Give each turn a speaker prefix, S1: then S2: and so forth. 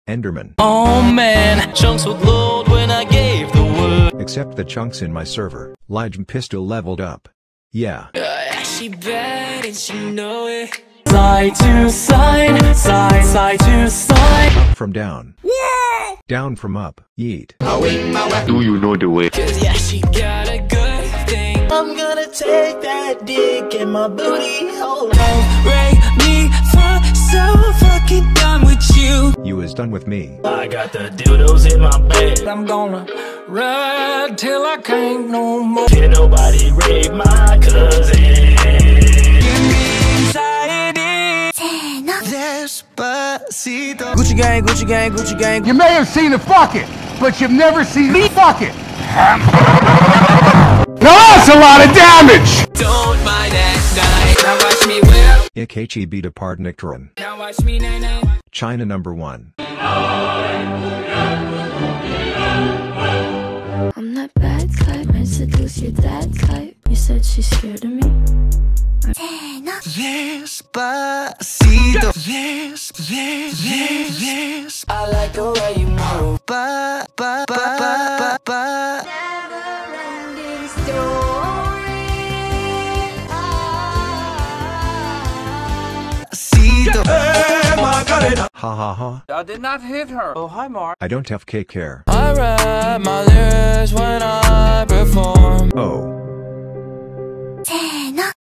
S1: Enderman.
S2: Oh man, chunks would load when I gave the word.
S1: Except the chunks in my server. Ligem pistol leveled up. Yeah.
S2: She bad and she know it. Side to side, side to side.
S1: Up from down.
S2: Yeah!
S1: Down from up. Yeet.
S3: Do you know the way?
S2: Cause yeah, she got a good thing. I'm gonna take that dick in my booty hole. Ray me for so fucking done with you.
S1: You is done with me.
S2: I got the dildos in my bed. I'm gonna ride till I can't no more. Can nobody rape my cousin? Give me anxiety. Despacito. Gucci gang, Gucci gang, Gucci gang.
S4: You may have seen the fuck it, but you've never seen me fuck it. Now that's a lot of damage!
S2: Don't mind that night. Now watch me whip.
S1: Ik he beat apart Nictron.
S2: Now watch me nay nay.
S1: China #1.
S5: I'm that bad type, might seduce your dad type. You said she's scared of me.
S2: Despacito. I like the way you move. Never-ending story.
S1: Ha ha ha.
S6: I did not hit her. Oh, hi, Mark.
S1: I don't have cake care.
S2: I rap my lyrics when I perform.
S1: Oh.